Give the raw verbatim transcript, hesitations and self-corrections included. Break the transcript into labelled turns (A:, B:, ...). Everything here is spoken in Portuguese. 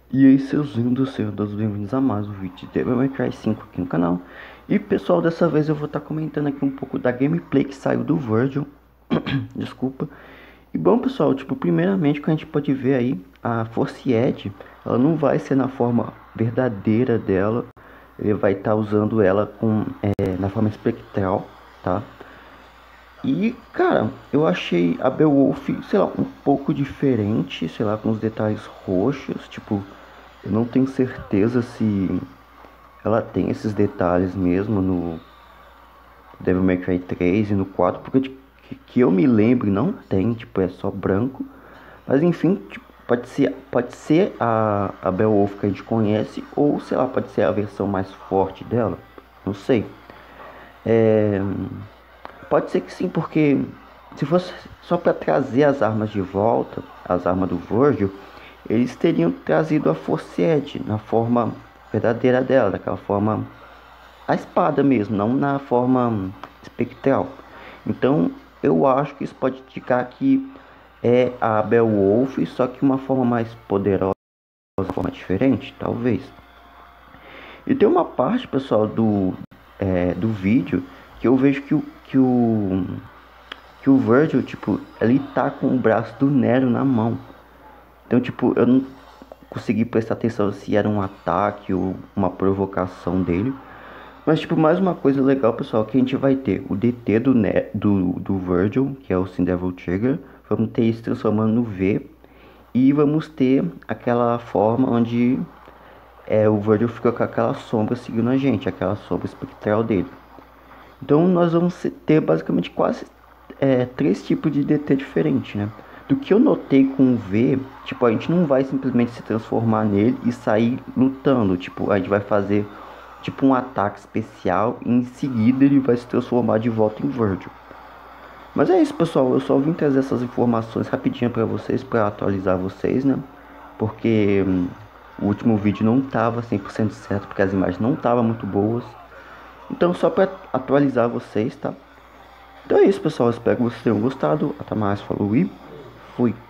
A: E aí, seus lindos, sejam todos bem-vindos a mais um vídeo de Devil May Cry cinco aqui no canal. E pessoal, dessa vez eu vou estar comentando aqui um pouco da gameplay que saiu do Virgil. Desculpa. E bom pessoal, tipo, primeiramente que a gente pode ver aí, a Force Edge, ela não vai ser na forma verdadeira dela. Ele vai estar usando ela com, é, na forma espectral, tá? E, cara, eu achei a Beowulf, sei lá, um pouco diferente, sei lá, com os detalhes roxos, tipo, eu não tenho certeza se ela tem esses detalhes mesmo no Devil May Cry três e no quatro, porque tipo, que, que eu me lembre não tem, tipo, é só branco. Mas enfim, tipo, pode ser, pode ser a, a Beowulf que a gente conhece, ou sei lá, pode ser a versão mais forte dela, não sei. É, pode ser que sim, porque se fosse só para trazer as armas de volta, as armas do Virgil, eles teriam trazido a Force Edge na forma verdadeira dela, daquela forma, a espada mesmo, não na forma espectral. Então, eu acho que isso pode indicar que é a Beowulf, só que uma forma mais poderosa, uma forma diferente, talvez. E tem uma parte, pessoal, do, é, do vídeo que eu vejo que o, que o, que o Virgil, tipo, ele tá com o braço do Nero na mão. Então, tipo, eu não consegui prestar atenção se era um ataque ou uma provocação dele. Mas, tipo, mais uma coisa legal, pessoal, que a gente vai ter o D T do, ne do, do Virgil, que é o Sin Devil Trigger. Vamos ter isso transformando no V. E vamos ter aquela forma onde é, o Virgil fica com aquela sombra seguindo a gente, aquela sombra espectral dele. Então nós vamos ter basicamente quase é, três tipos de D T diferentes, né? Do que eu notei com o V, tipo, a gente não vai simplesmente se transformar nele e sair lutando. Tipo, a gente vai fazer tipo um ataque especial e em seguida ele vai se transformar de volta em Virgil. Mas é isso, pessoal, eu só vim trazer essas informações rapidinho para vocês, para atualizar vocês, né? Porque hum, o último vídeo não tava cem por cento certo, porque as imagens não estavam muito boas. Então só para atualizar vocês, tá? Então é isso, pessoal, espero que vocês tenham gostado. Até mais, falou e fui.